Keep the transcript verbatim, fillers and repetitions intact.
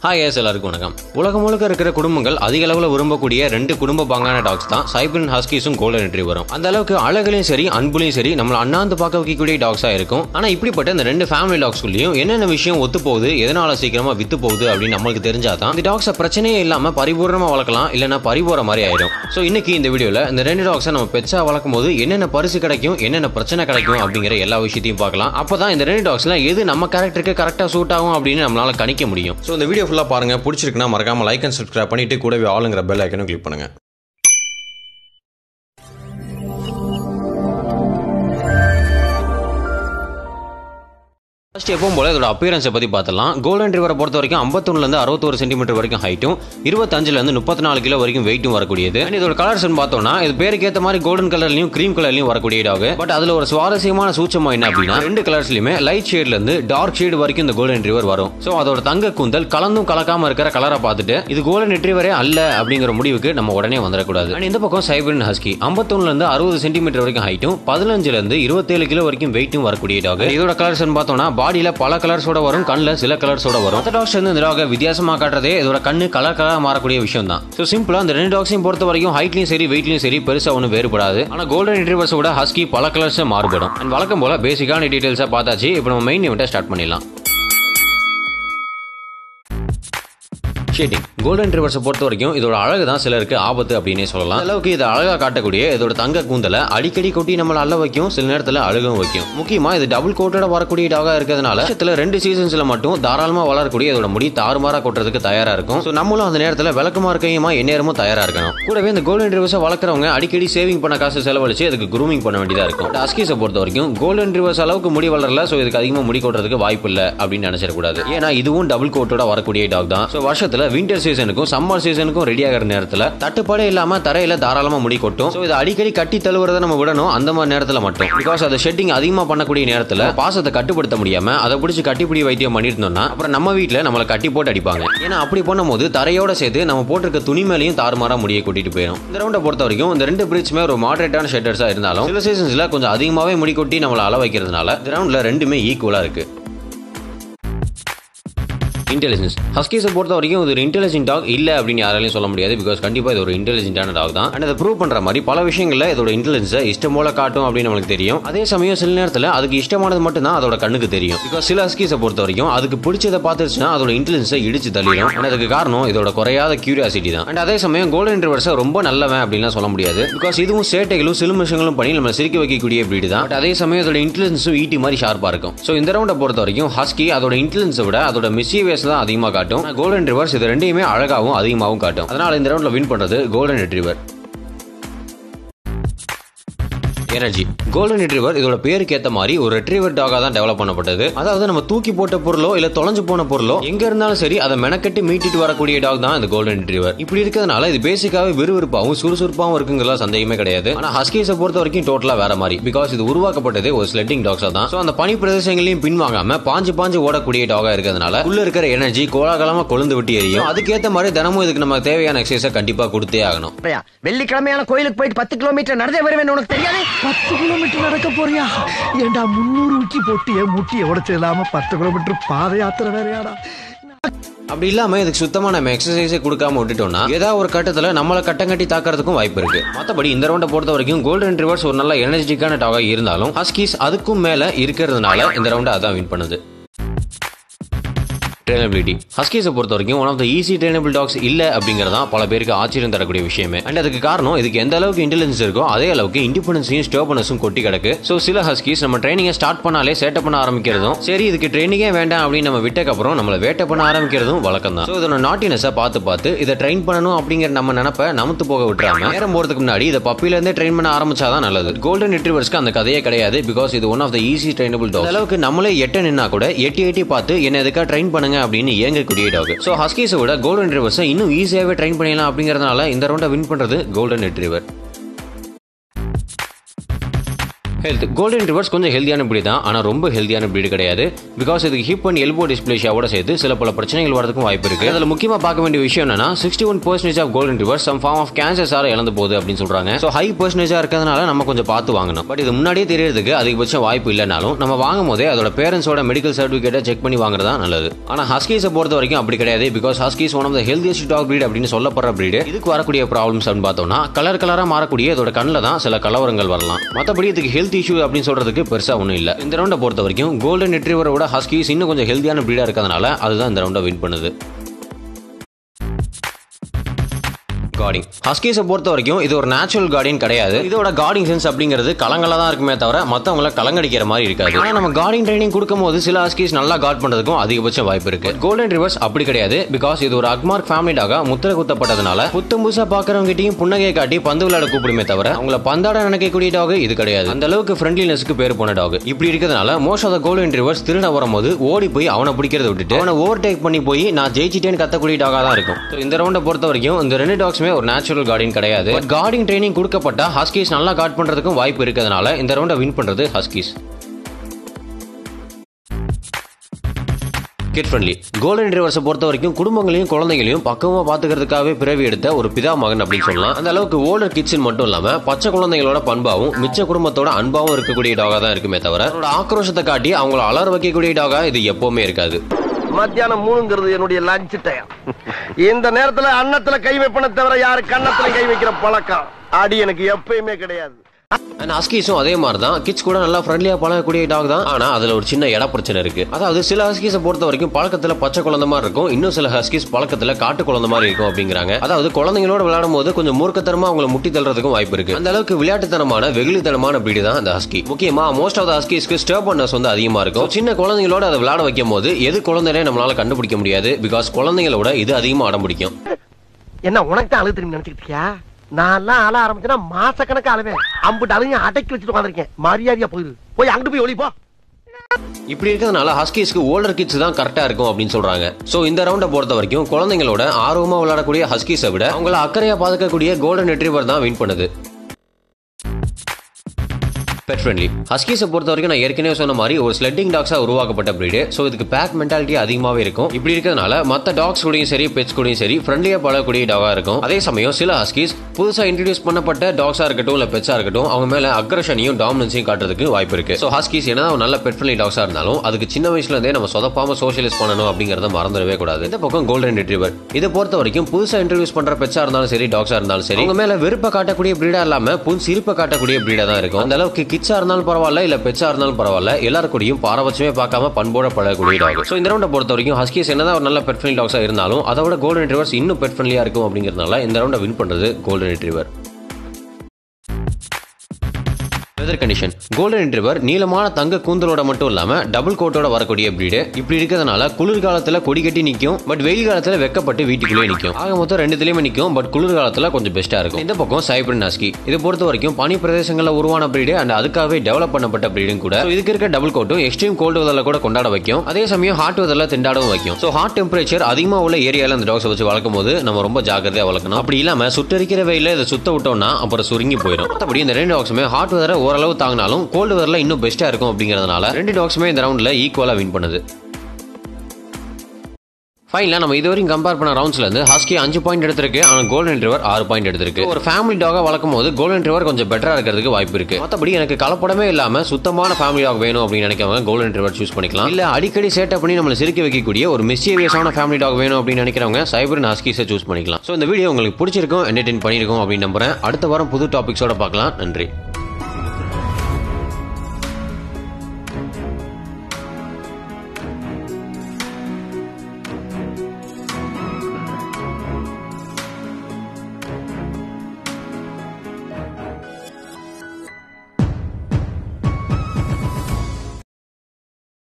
Hi S எல்லாருக்கும் வணக்கம். உலகம் முழுக்க இருக்கிற குடும்பங்கள் அதிக அளவில் விரும்பக்கூடிய ரெண்டு குடும்ப பாங்கான டாக்ஸ் தான் சைபீரியன் ஹஸ்கிஸும் கோல்டன் ரிட்ரீவரும். அந்த அளவுக்கு அழகுலையும் சரி அன்புலையும் சரி நம்மள அண்ணாந்து பார்க்க வைக்கக்கூடிய டாக்ஸா இருக்கும். ஆனா இப்படிப்பட்ட இந்த ரெண்டு ஃபேமிலி டாக்ஸ்குள்ளேயும் என்னென்ன விஷயம் ஒத்து போகுது, எதனால சீக்கிரமா வித்து போகுது அப்படின்னு நம்மளுக்கு தெரிஞ்சாதான் இந்த டாக்ஸை பிரச்சனையே இல்லாம பரிபூர்ணமா வளர்க்கலாம், இல்லைன்னா பறிபோற மாதிரி ஆயிடும். ஸோ இன்னைக்கு இந்த வீடியோல இந்த ரெண்டு டாக்ஸை நம்ம பெட்ஸா வளர்க்கும் போது என்னென்ன பரிசு கிடைக்கும், என்னென்ன பிரச்சனை கிடைக்கும் அப்படிங்கிற எல்லா விஷயத்தையும் பார்க்கலாம். அப்பதான் இந்த ரெண்டு டாக்ஸ்ல எது நம்ம கேரக்டருக்கு கரெக்டா சூட் ஆகும் அப்படின்னு நம்மளால கணிக்க முடியும். ஸோ இந்த வீடியோ ஃபுல்லா பாருங்க. பிடிச்சிருக்குன்னா மறக்காம லைக் அண்ட் சப்ஸ்கிரைப் பண்ணிட்டு கூடவே ஆளுங்கிற பெல் ஐக்கனும் கிளிக் பண்ணுங்க. ஃபர்ஸ்ட் எப்பவும் போல இதோட அப்பியரன்ஸை பத்தி பார்த்தலாம். கோல்டன் ரிட்ரீவரை பொறுத்த வரைக்கும் ஐம்பத்தொன்னுல இருந்து அறுபத்தொரு சென்டிமீட்டர் வரைக்கும் ஹைட்டும் இருபத்தஞ்சுல இருந்து முப்பத்தி நாலு கிலோ வரைக்கும் வெயிட்டும் வரக்கூடியது. இதோட கலர்ஸ் பார்த்தோம்னா இது பேருக்கு ஏற்ற மாதிரி கோல்டன் கலர்லயும் கிரீம் கலர்லயும் வரக்கூடிய டாக். பட் அதுல ஒரு சுவாரஸ்யமான சூட்சமா என்ன அப்படின்னா ரெண்டு கலர்ஸ்லயுமே லைட் ஷேட்ல இருந்து டார்க் ஷேட் வரைக்கும் இந்த கோல்டன் ரிட்ரீவர் வரும். ஸோ அதோட தங்க கூந்தல் கலந்தும் கலக்காம இருக்கிற கலரை பார்த்துட்டு இது கோல்டன் ரிட்ரீவரே அல்ல அப்படிங்கிற முடிவுக்கு நம்ம உடனே வந்துடக்கூடாது. இந்த பக்கம் சைபீரியன் ஹஸ்கி ஐம்பத்தொன்னுல இருந்து அறுபது சென்டிமீட்டர் வரைக்கும் ஹைட்டும் பதினஞ்சுல இருந்து இருபத்தேழு கிலோ வரைக்கும் வெயிட்டும் வரக்கூடிய டாக். இதோட கலர்ஸ் பார்த்தோம்னா பாடியில பல கலர்ஸ் வரும், கண்ணுல சில கலர்ஸோட வரும். மற்ற டாக்ஸ் இந்த டாக் வித்தியாசமா காட்டுறதே இதோட கண்ணு கலர் கலரா மாறக்கூடிய விஷயம் தான். சோ சிம்பிளா இந்த ரெண்டு டாக்ஸையும் பொறுத்த வரைக்கும் ஹைட்லயும் சரி வெயிட்லயும் சரி பெருசா ஒன்றும் வேறுபடாது. ஆனா கோல்டன் ரிட்ரீவர்ஸ் விட ஹஸ்கி பல கலர்ஸ் மாறுபடும். அண்ட் வழக்கம் போல பேசிக்கான டீடைல்ஸா பார்த்தாச்சு. இப்போ நம்ம மெயின் இவெண்ட்டை ஸ்டார்ட் பண்ணிடலாம். ஷேடிங் கோல்டன் ரிட்ரீவர்ஸை பொறுத்த வரைக்கும் இதோட அழகு தான் சிலருக்கு ஆபத்து அப்படின்னே சொல்லலாம். அளவுக்கு இதை அழகா காட்டக்கூடிய இதோட தங்க கூந்தலை அடிக்கடி கொட்டி நம்மள அள்ள வைக்கும், சில நேரத்தில் அழுகவும் வைக்கும். முக்கியமா இது டபுள் கோட்டோட வரக்கூடிய டாகா இருக்கிறதுனால வருஷத்துல ரெண்டு சீசன்ஸ்ல மட்டும் தாராளமா வளரக்கூடிய இதோட முடி தாறுமாறா கொட்டுறதுக்கு தயாரா இருக்கும். ஸோ நம்மளும் அந்த நேரத்தில் விளக்கமா இருக்கையுமா எந்நேரமும் தயாரா இருக்கணும். கூடவே இந்த கோல்டன் ரிட்ரீவர்ஸை வளர்க்குறவங்க அடிக்கடி சேவிங் பண்ண காசு செலவழிச்சு அதுக்கு க்ரூமிங் பண்ண வேண்டியதா இருக்கும். ஹஸ்கிஸை பொறுத்த வரைக்கும் கோல்டன் ரிட்ரீவர்ஸ் அளவுக்கு முடி வளரல, ஸோ இதுக்கு அதிகமாக முடி கொட்டுறதுக்கு வாய்ப்பு இல்லை அப்படின்னு நினைச்சிடக்கூடாது. ஏன்னா இதுவும் டபுள் கோட்டோட வரக்கூடிய டாக் தான். ஸோ வருஷத்துல விண்டர் சீசனுக்கும் சம்மர் சீசனுக்கும் ரெடி ஆகிற நேரத்தில் தட்டுப்பாடே இல்லாம தரையில தாராளமா முடி கொட்டும். சோ இதை அடிக்கடி கட்டி தழுவுறதை நம்ம விடணும் அந்த மாதிரி நேரத்தில் மட்டும். பிகாஸ் அது ஷெட்டிங் அதிகமா பண்ணக்கூடிய நேரத்தில் பாசத்தை கட்டுப்படுத்த முடியாம அதை பிடிச்சி கட்டிப்பிடி வைத்தியம் பண்ணிருந்தோம்னா அப்புறம் நம்ம வீட்டில் நம்மளை கட்டி போட்டு அடிப்பாங்க. ஏன்னா அப்படி பண்ணும்போது தரையோட சேர்த்து நம்ம போட்டிருக்க துணி மேலையும் தாறுமாறா முடியை கூட்டிட்டு போயிடும். இந்த ரவுண்டை பொறுத்த வரைக்கும் இந்த ரெண்டு பிரீட்ஸுமே ஒரு மாடரேட்டான ஷெட்டர்ஸா இருந்தாலும் சில சீசன்ஸ்ல கொஞ்சம் அதிகமாவே முடி கொட்டி நம்மளை அள வைக்கிறதுனால இந்த ரவுண்ட்ல ரெண்டுமே ஈக்குவலா இருக்கு. இன்டெலிஜென்ஸ் ஹஸ்கிஸை பொறுத்த வரைக்கும் இது ஒரு இன்டெலிஜென்ட் டாக் இல்லை அப்படின்னு யாராலையும் சொல்ல முடியாது. பிகாஸ் கண்டிப்பாக இது ஒரு இன்டெலிஜென்ட்டான டாக் தான். அண்ட் அதை ப்ரூவ் பண்ணுற மாதிரி பல விஷயங்களில் இதோட இன்டெலிஜென்ஸை இஷ்டம் போல காட்டும் அப்படின்னு நம்மளுக்கு தெரியும். அதே சமயம் சில நேரத்தில் அதுக்கு இஷ்டமானது மட்டும் தான் அதோட கண்ணுக்கு தெரியும். பிகாஸ் சில ஹஸ்கிஸை பொறுத்த வரைக்கும் அதுக்கு பிடிச்சதை பார்த்துருச்சுன்னா அதோட இன்டெலிஜென்ஸை இடிச்சு தள்ளிடும். அண்ட் அதுக்கு காரணம் இதோட குறையாத கியூரியாசிட்டி தான். அண்ட் அதே சமயம் கோல்டன் ரிட்ரீவர்ஸை ரொம்ப நல்லவன் அப்படின்லாம் சொல்ல முடியாது. பிகாஸ் இதுவும் சேட்டைகளும் சிலுமிஷங்களும் பண்ணி நம்ம சிரிக்க வைக்கக்கூடிய பிரீடு தான். பட் அதே சமயம் அதோட இன்டெலிஜென்ஸும் ஈட்டி மாதிரி ஷார்ப்பாக இருக்கும். ஸோ இந்த ரவுண்டை பொறுத்த வரைக்கும் ஹஸ்கி அதோட இன்டெலிஜென்ஸை விட அதோட மிஸ்ஸிவியஸ் தான் அதிகமாக காட்டும். கோல்டன் ரிட்ரீவர் இது ரெண்டையுமே அழகாவும் அதிகமாகவும் காட்டும். அதனால இந்த ரவுண்ட்ல வின் பண்றது golden retriever. Energy golden retriever இதோட பேருக்கு ஏற்ற மாதிரி ஒரு ரிட்ரீவர் டாகா தான் டெவலப் பண்ணப்பட்டது. அதாவது நம்ம தூக்கி போட்ட பொருளோ இல்ல தொலைஞ்சு போன பொருளோ எங்க இருந்தாலும் சரி அதை மெனக்கட்டி மீட்டிட்டு வரக்கூடிய டாக் தான் இந்த கோல்டன் ரிட்ரீவர். இப்படி இருக்கிறதுனால இது பேசிக்காவே விறுவிறுப்பாகவும் சுறுசுறுப்பாகவும் இருக்குங்கிறதா சந்தேகமே கிடையாது. ஆனா ஹஸ்கிஸை பொறுத்த வரைக்கும் டோட்டலா வேற மாதிரி. பிகாஸ் இது உருவாக்கப்பட்டது ஒரு ஸ்லெட்டிங் டாக்ஸா தான். சோ அந்த பனி பிரதேசங்களையும் பின்வாங்காம பாஞ்சு பாஞ்சு ஓடக்கூடிய டாகா இருக்கிறதுனால உள்ள இருக்கிற எனர்ஜி கோலாகலமா கொழுந்து விட்டு எரியும். அதுக்கேற்ற மாதிரி தினமும் இதுக்கு நம்ம தேவையான எக்ஸசைஸை கண்டிப்பா கொடுத்தே ஆகணும். வெள்ளிக்கிழமையான கோயிலுக்கு போயிட்டு பத்து கிலோமீட்டர் நடந்தே வருவேன் உனக்கு தெரியாது. பத்து கிலோமீட்டர் நடக்க போறியா? ஏண்டா முன்னூறு உச்சி போட்டு என் முட்டியை உடச்சு இல்லாம பத்து கிலோமீட்டர் பாத யாத்திரை வேறையாடா. அப்படி இல்லாம இதுக்கு சுத்தமா நம்ம எக்ஸசைஸே கொடுக்காம விட்டுட்டோம்னா ஏதாவது ஒரு கட்டத்துல நம்மள கட்டங்கட்டி தாக்கிறதுக்கும் வாய்ப்பு இருக்கு. மற்றபடி இந்த ரவுண்டை பொறுத்த வரைக்கும் கோல்டன் ரிட்ரீவர்ஸ் ஒரு நல்ல எனர்ஜெட்டிக்கான டாகா இருந்தாலும் ஹஸ்கிஸ் அதுக்கும் மேல இருக்கிறதுனால இந்த ரவுண்டை அதான் வின் பண்ணுது. ட்ரெயினபிலிட்டி ஹஸ்கிஸை பொறுத்த வரைக்கும் one of the easy trainable dogs இல்லை அப்படிங்கிறதா பல பேருக்கு ஆச்சரியம் தரக்கூடிய விஷயமே. அண்ட் அதுக்கு காரணம் இதுக்கு எந்த அளவுக்கு இன்டெலிஜென்ஸ் இருக்கோ அதே அளவுக்கு இண்டிபெண்டன்ஸையும் ஸ்டோபனஸும் கொட்டி கிடக்கு. ஸோ சில ஹஸ்கிஸ் நம்ம ட்ரைனிங்கை ஸ்டார்ட் பண்ணாலே சேட்டை பண்ண ஆரம்பிக்கிறதும் சரி இதுக்கு ட்ரைனிங்கே வேண்டாம் அப்படின்னு நம்ம விட்டக்கப்புறம் நம்மளை வேட்டை பண்ண ஆரம்பிக்கிறதும் வழக்கம் தான். ஸோ இதோட நாட்டினஸை பார்த்து பார்த்து இதை ட்ரெயின் பண்ணணும் அப்படிங்கிற நம்ம நினைப்ப நமத்து போக விட்டுறாம நேரம் போறதுக்கு முன்னாடி இதை பப்பில இருந்தே ட்ரெயின் பண்ண ஆரம்பிச்சாதான் நல்லது. கோல்டன் ரிட்ரீவர்ஸ்க்கு அந்த கதையே கிடையாது. பிகாஸ் இது one of the easy trainable dog. அளவுக்கு நம்மளே எட்ட நின்னா கூட எட்டி எட்டி பார்த்து என்ன எதுக்காக ட்ரெயின் பண்ணுங்க அப்படின்னு ஏங்கக்கூடிய டாக். சோ ஹஸ்கிஸை விட கோல்டன் ரிட்ரீவர்ஸை இன்னும் ஈஸியாவே ட்ரெயின் பண்ணிடலாம் அப்படிங்கறதுனால இந்த ரவுண்டை வின் பண்றது golden retriever. Health golden retrievers கொஞ்சம் ஹெல்தியான பிரீட் தான், ஆனால் ரொம்ப ஹெல்தியான பிரீட் கிடையாது. பிகாஸ் இதுக்கு ஹிப் அண்ட் எல்போ டிஸ்பிளேஷியாவோட சேர்த்து சில பல பிரச்சனைகள் வரதுக்கும் வாய்ப்பு இருக்கு. அதில் முக்கியமாக பார்க்க வேண்டிய விஷயம் என்னன்னா sixty one percentage of golden retrievers some form of கேன்சர்ஸால இழந்து போகுது அப்படின்னு சொல்றாங்க. ஸோ ஹை பர்சன்டேஜா இருக்கிறதுனால நம்ம கொஞ்சம் பார்த்து வாங்கணும். பட் இது முன்னாடியே தெரியறதுக்கு அதிகபட்சம் வாய்ப்பு இல்லைனாலும் நம்ம வாங்கும் போதே அதோட பேரண்ட்ஸோட மெடிக்கல் சர்டிஃபிகேட்டை செக் பண்ணி வாங்குறதா நல்லது. ஆனால் ஹஸ்கீஸை பொறுத்த வரைக்கும் அப்படி கிடையாது. Because huskies one of the healthiest dog breed அப்படின்னு சொல்லப்படுற பிரீட். இதுக்கு வரக்கூடிய ப்ராப்ளம்ஸ் பார்த்தோம்னா கலர் கலரா மாறக்கூடிய இதோட கண்ணில் தான் சில கலவரங்கள் வரலாம். மற்றபடி இதுக்கு ஹெல்த் இஷ்யூ அப்படின்னு சொல்றதுக்கு பெருசா ஒன்றும் இல்லை. இந்த ரவுண்டை பொறுத்த வரைக்கும் கோல்டன் ரிட்ரீவரோட ஹஸ்கீஸ் இன்னும் கொஞ்சம் ஹெல்தியான பிரீடா இருக்கிறதுனால அதுதான் இந்த ரவுண்டை வின் பண்ணுது. கார்டிங் ஹஸ்கீஸை பொறுத்த வரைக்கும் இது ஒரு நேச்சுரல் கார்டிங் கிடையாது. இதோட கார்டிங் சென்ஸ் அப்படிங்கிறது கலங்கலா தான் இருக்குமே தவிர மற்றவங்கள கலங்கடிக்கிற மாதிரி இருக்காது. ஆனா நம்ம கார்டிங் ட்ரைனிங் கொடுக்கும் போது சில ஹஸ்கீஸ் நல்லா கார்ட் பண்றதுக்கும் அதிகபட்ச வாய்ப்பு இருக்கு. கோல்டன் ரிட்ரீவர்ஸ் அப்படி கிடையாது. பிகாஸ் இது ஒரு அக்மார்க் ஃபேமிலி டாகா முத்திரை குத்தப்பட்டதுனால புத்தம் புதுசா பாக்குறவங்க கிட்டையும் புன்னகையை காட்டி பந்து விளையாட கூப்பிடுமே தவிர அவங்கள பந்தாட நினைக்கக்கூடிய டாக் இது கிடையாது. அந்த அளவுக்கு ஃப்ரெண்ட்லினஸ்க்கு பேர் போன டாக். இப்படி இருக்கிறதுனால most of the golden retrievers திருட வரும்போது ஓடி போய் அவனை பிடிக்கிறத விட்டுட்டு அவனை ஓவர் டேக் பண்ணி போய் நான் ஜெயிச்சிட்டேன்னு கத்தக்கூடிய டாகா தான் இருக்கும். இந்த ரவுண்டை பொறுத்த வரைக்கும் இந்த ரெண்டு டாக்ஸுமே ஒரு நேச்சுரல் கார்டிங் கிடையாது. கார்டிங் ட்ரைனிங் கொடுக்கப்பட்ட ஹஸ்கீஸ் நல்லா கார்ட் பண்றதுக்கும் வாய்ப்பு இருக்கிறதுனால இந்த ரவுண்டை வின் பண்றது ஹஸ்கீஸ். கிட் ஃப்ரெண்ட்லி கோல்டன் ரிட்ரீவர்ஸை பொறுத்த வரைக்கும் குடும்பங்களையும் குழந்தைகளையும் பக்கமா பாத்துக்கிறதுக்காகவே பிறவி எடுத்த ஒரு பிதா மகன் அப்படின்னு சொல்லலாம். அந்த அளவுக்கு ஓல்டர் கிட்ஸ் மட்டும் இல்லாம பச்சை குழந்தைகளோட பண்பாவும் மிச்ச குடும்பத்தோட அன்பாவும் இருக்கக்கூடிய டாகா தான் இருக்குமே தவிர அவரோட ஆக்ரோஷத்தை காட்டி அவங்கள அலற வைக்கக்கூடிய டாகா இது எப்பவுமே இருக்காது. மத்தியானம் மூணுங்கிறது என்னுடைய லஞ்ச் டைம். இந்த நேரத்துல அன்னத்துல கை வைப்பன தவிர யாரு கன்னத்துல கை வைக்கிற பழக்கம் அடி எனக்கு எப்பயுமே கிடையாது. ஹஸ்கீஸும் அதே மாதிரி தான். கிட்ஸ் கூட நல்லா ஃப்ரெண்ட்லியா பழகக்கூடிய டாக் தான். ஆனா அதுல ஒரு சின்ன இட பிரச்சனை இருக்கு. அதாவது சில ஹஸ்கீஸை பொறுத்த வரைக்கும் பழக்கத்துல பச்சை குழந்தை மாதிரி இருக்கும், இன்னும் சில ஹஸ்கீஸ் பழக்கத்துல காட்டு குழந்தை மாதிரி இருக்கும் அப்படிங்கிறாங்க. அதாவது குழந்தைங்களோட விளையாடும் போது கொஞ்சம் மூர்க்கத்தனமா அவங்களை முட்டி தள்ளுறதுக்கும் வாய்ப்பு இருக்கு. அந்த அளவுக்கு விளையாட்டுத்தனமான வெகுளித்தனமான பிரீடு தான் அந்த ஹஸ்கி. முக்கியமா மோஸ்ட் ஆஃப் த ஹஸ்கீஸ்க்கு ஸ்டர்பன்னஸ் வந்து அதிகமா இருக்கும். சின்ன குழந்தைங்களோட அதை விளையாட வைக்கும் போது எது குழந்தைனே நம்மளால கண்டுபிடிக்க முடியாது. பிகாஸ் குழந்தைங்களோட இது அதிகமா அடம் பிடிக்கும். என்ன உனக்கு தான் அழுது திரும்பி நினைச்சிருக்கியா? நான் எல்லாம் அழ ஆரம்பிச்சேன்னா மாசக்கணக்கு அழுவேன். அம்புட்டு அழுகையும் அடக்கி வச்சுட்டு உட்காந்துருக்கேன். மரியாதையா போயிரு, போய் அங்கிட்டு போய் ஒளிப்போ. இப்படி இருக்கிறதுனால ஹஸ்கீஸ்க்கு ஓல்டர் கிட்ஸ் தான் கரெக்டா இருக்கும் அப்படின்னு சொல்றாங்க. சோ இந்த ரவுண்டை பொறுத்த வரைக்கும் குழந்தைங்களோட ஆர்வமா விளையாடக்கூடிய ஹஸ்கீஸை விட அவங்கள அக்கறையா பாதுகாக்கக்கூடிய கோல்டன் ரிட்ரீவர் தான் வின் பண்ணுது. பெட் ஃப்ரெண்ட்லி ஹஸ்கீஸை பொறுத்த வரைக்கும் நான் ஏற்கனவே சொன்ன மாதிரி ஒரு ஸ்லெட்டிங் டாக்ஸா உருவாக்கப்பட்ட பிரீடு. ஸோ இதுக்கு பேக் மென்டாலிட்டி அதிகமாகவே இருக்கும். இப்படி இருக்கிறதுனால மற்ற டாக்ஸ் கூடயும் சரி பெட்ஸ் கூடயும் சரி ஃப்ரெண்ட்லியா பழகக்கூடிய டாகா இருக்கும். அதே சமயம் சில ஹஸ்கீஸ் புதுசாக இன்ட்ரடியூஸ் பண்ணப்பட்ட டாக்ஸா இருக்கட்டும் இல்லை பெட்ஸா இருக்கட்டும் அவங்க மேல அக்ரஷனையும் டாமினன்ஸையும் காட்டுறதுக்கு வாய்ப்பு இருக்கு. ஸோ ஹஸ்கீஸ் என்ன ஒரு நல்ல பெட் ஃப்ரெண்ட்லி டாக்ஸா இருந்தாலும் அதுக்கு சின்ன வயசுல இருந்தே நம்ம சொதப்பாம சோஷியலைஸ் பண்ணணும் அப்படிங்கறத மறந்துடவே கூடாது. இந்த பக்கம் கோல்டன் ரிட்ரீவர் இதை பொறுத்த வரைக்கும் புதுசாக இன்ட்ரடியூஸ் பண்ற பெட்ஸா இருந்தாலும் சரி டாக்ஸா இருந்தாலும் சரி அவங்க மேல வெறுப்பை காட்டக்கூடிய பிரீடா இல்லாம புது சிரிப்பை காட்டக்கூடிய பிரீடா தான் இருக்கும். அந்த அளவுக்கு கிட்ஸா இருந்தாலும் பரவாயில்ல இல்ல பெட்ஸா இருந்தாலும் பரவாயில்ல எல்லாருக்கூடயும் பாரபட்சமே பார்க்காம பண்போட பழகக்கூடிய டாக். சோ இந்த ரவுண்டை பொறுத்த வரைக்கும் ஹஸ்கீஸ் என்னதான் ஒரு நல்ல பெட் ஃப்ரெண்ட்லி டாக்ஸா இருந்தாலும் அதோட கோல்டன் ரிட்ரீவர்ஸ் இன்னும் பெட் ஃப்ரெண்ட்லியா இருக்கும் அப்படிங்கிறதுனால இந்த ரவுண்டை வின் பண்றது golden retriever. Weather condition golden retriever நீளமான தங்க கூந்தலோட மட்டும் இல்லாம டபுள் கோட்டோட வரக்கூடிய பிரீடு. இப்படி இருக்கிறதுனால குளிர்காலத்துல கொடி கட்டி நிற்கும், பட் வெயில் காலத்துல வெக்கப்பட்டு வீட்டுக்குள்ளே நிற்கும். ஆக மொத்தம் ரெண்டுலயுமே நிற்கும், பட் குளிர்காலத்துல கொஞ்சம் பெஸ்டா இருக்கும். இந்த பக்கம் சைபரியன் ஹஸ்கி இதை பொறுத்த வரைக்கும் பனி பிரதேசங்கள்ல உருவான பிரீடு அண்ட் அதுக்காகவே டெவலப் பண்ணப்பட்ட பிரீடும் கூட. இதுக்கு இருக்க டபுள் கோட்டும் எக்ஸ்ட்ரீம் கோல்டு வெதர்ல கூட கொண்டாட வைக்கும், அதே சமயம் ஹாட் வெதர்ல திண்டாடவும் வைக்கும். ஸோ ஹாட் டெம்பரேச்சர் அதிகமா உள்ள ஏரியால அந்த டாக்ஸ் வச்சு வளர்க்கும் போது நம்ம ரொம்ப ஜாக்கிரதையா வளர்க்கணும். அப்படி இல்லாம சுட்டரிக்கிற வெயில இதை சுத்த விட்டோம்னா அப்புறம் சுருங்கி போயிடும். மற்றபடி இந்த ரெண்டு டாக்ஸுமே ஹாட் வெதரை ஓரளவு தாங்கினாலும் கோல்டு வெதர்ல இன்னும் பெஸ்டா இருக்கும் அப்படிங்கிறதுனால ரெண்டு டாக்ஸுமே இந்த ரவுண்ட்ல ஈக்குவலா வின் பண்ணுது. ஃபைனலா நம்ம இதுவரைக்கும் கம்பேர் பண்ண ரவுண்ட்ஸ்ல இருந்து ஹஸ்கி அஞ்சு பாயிண்ட் எடுத்திருக்கு, ஆனா கோல்டன் ரிட்ரீவர் ஆறு பாயிண்ட் எடுத்திருக்கு. ஒரு ஃபேமிலி டாகா வளர்க்கும் போது கோல்டன் ரிட்ரீவர் கொஞ்சம் பெட்டரா இருக்கிறதுக்கு வாய்ப்பு இருக்கு. மற்றபடி எனக்கு கலப்படமே இல்லாம சுத்தமான ஃபேமிலி டாக் வேணும் அப்படின்னு நினைக்கிறவங்க கோல்டன் ரிட்ரீவர் சூஸ் பண்ணிக்கலாம். இல்ல அடிக்கடி சேட்டப் பண்ணி நம்மளை சிரிக்க வைக்கக்கூடிய ஒரு மிஸ்சீவியஸான ஃபேமிலி டாக் வேணும் அப்படின்னு நினைக்கிறவங்க சைபரியன் ஹஸ்கீஸை சூஸ் பண்ணிக்கலாம். ஸோ இந்த வீடியோ உங்களுக்கு பிடிச்சிருக்கும், என்டர்டெயின் பண்ணிருக்கும் அப்படின்னு நம்புறேன். அடுத்த வாரம் புது டாபிக்ஸோட பார்க்கலாம். நன்றி.